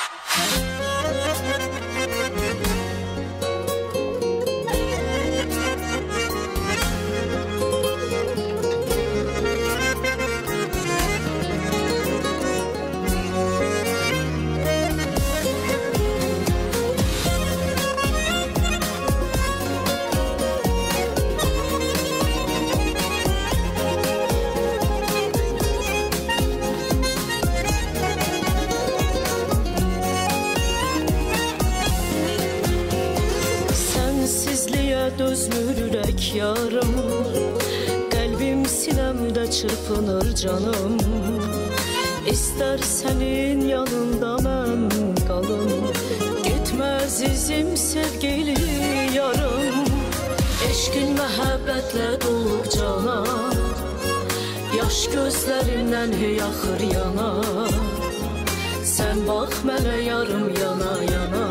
Dözmür ürək yarım, qəlbim sinəmdə çırpınır canım. İstər sənin yanında mən qalım, getməz izim sevgili yarım. Eşqin məhəbbətlə dolub cana, yaş gözlərimdən hey axır yana. Sən bax mənə yarım yana yana,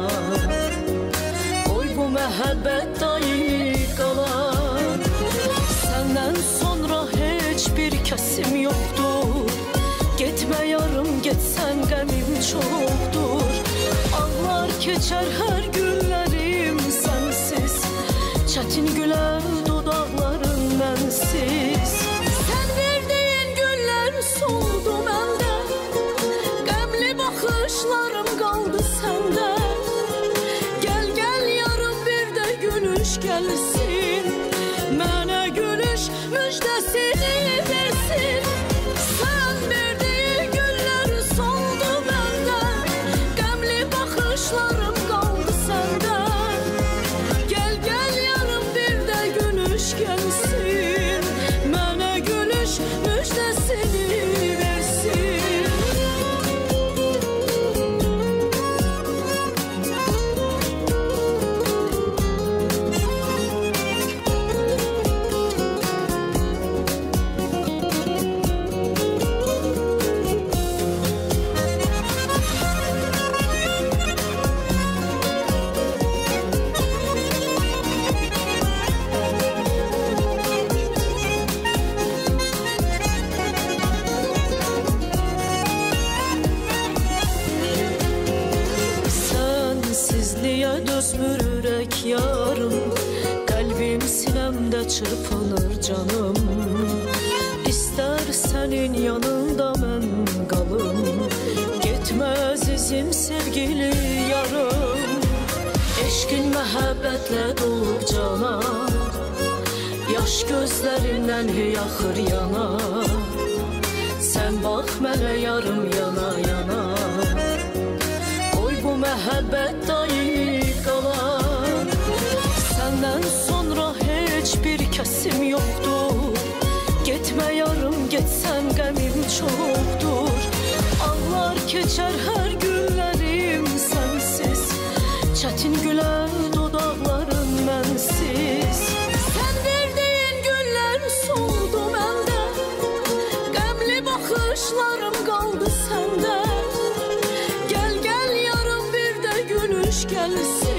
bu məhəbbət daimi qalar. Səndən sonra heç bir kəsim yoxdur, getmə yarım, getsən qəmim çoxdur. Ağlar keçər hər günlərim sənsiz, çətin gülər dodaqların mənsiz. Sən verdiyin günlər soldu məndə, qəmli baxışlarım qaldı səndə. Gəlsin, mənə gülüş müjdəsini versin. Sən verdiyin günlər soldu məndə, qəmli baxışlarım qaldı səndə. Gəl, gəl yarım bir də gülüş gəlsin, mənə gülüş müjdəsini versin. Dözmür ürək yarım, qəlbim sinəmdə çırpınır canım. İstər sənin yanında mən qalım, getməz izim sevgili yarım. Eşqin məhəbbətlə dolub cana, yaş gözlərimdən hey axır yana. Sən bax mənə yarım yana yana, bu məhəbbət daimi qalar. Səndən sonra heç bir kəsim yoxdur, getmə yarım, getsən qəmim çoxdur. Ağlar keçər hər günlərim sənsiz, çətin gülər dodaqların mənsiz. Sən verdiyin günlər soldu məndə, qəmli baxışlarım qaldı səndə. Gülüş gəlsin.